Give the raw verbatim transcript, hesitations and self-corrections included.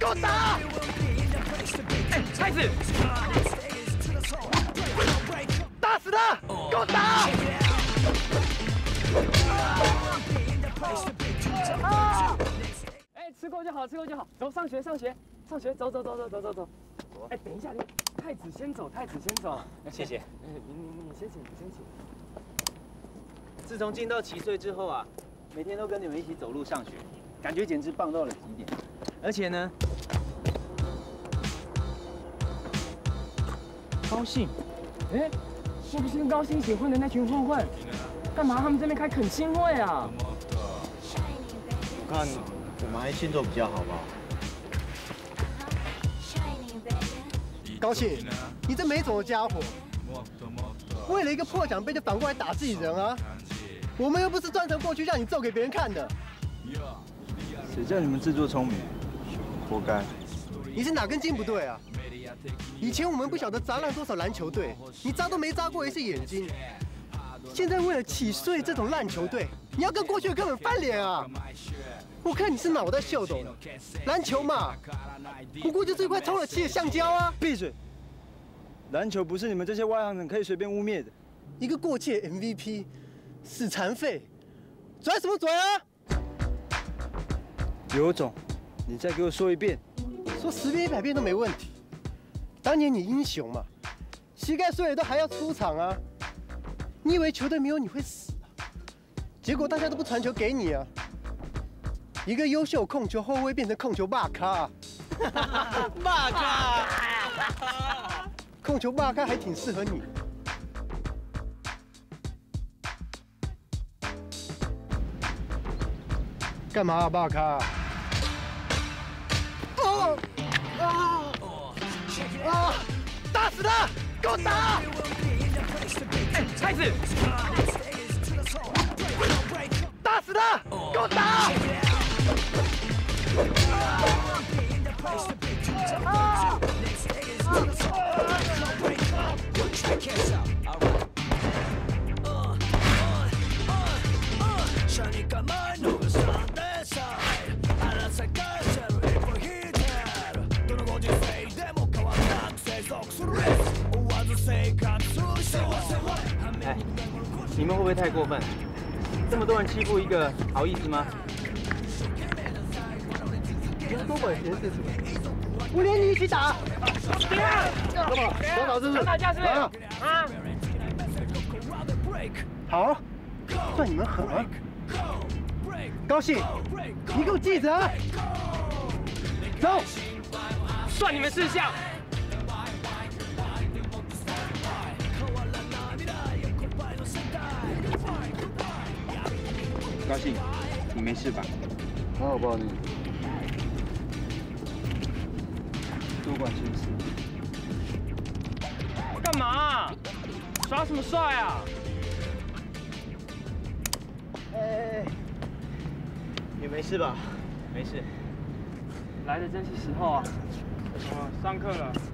我打！哎，太子，打死他！给我打！啊！哎，吃够就好，吃够就好。走，上学，上学，上学，走走走走走走走。哎，等一下，你太子先走，太子先走。 谢谢。 哎，你你你先请，你先请。 自从进到七岁之后啊，每天都跟你们一起走路上学，感觉简直棒到了极点。而且呢，高兴， 哎，那不是跟高兴一起混的那群混混？干嘛他们这边开恳亲会啊？ 我看我们还先走比较好吧。 高兴，你这没种的家伙，为了一个破奖杯就反过来打自己人啊！我们又不是专程过去让你揍给别人看的。 谁叫你们自作聪明，活该！ 你是哪根筋不对啊？以前我们不晓得砸烂多少篮球队，你砸都没砸过一次眼睛。现在为了起岁这种烂球队，你要跟过去的根本翻脸啊！我看你是脑袋秀逗了。篮球嘛，不过就这块充了气的橡胶啊！ 闭嘴！篮球不是你们这些外行人可以随便污蔑的。 一个过气的 M V P， 死残废，拽什么拽啊？ 有种，你再给我说一遍。 说十遍一百遍都没问题。当年你英雄嘛，膝盖碎了都还要出场啊！你以为球队没有你会死啊？结果大家都不传球给你啊！一个优秀控球后卫变成控球霸咖， 霸咖， 控球霸咖还挺适合你。干嘛啊，霸咖？哦啊啊！ 打死他！给我打！哎，太子，打死他！给我打！啊！ 哎，你们会不会太过分？这么多人欺负一个，好意思吗？ 不要多管闲事，我连你一起打！ 干嘛？ 想打是不是？ 想打架是不是？啊！ 好，算你们狠啊！高兴，你给我记着啊！走， 算你们识相。 高兴，你没事吧？还好吧你？多管闲事。 干嘛？耍什么帅啊？ 哎，你没事吧？没事。 来的真是时候啊！哦，上课了。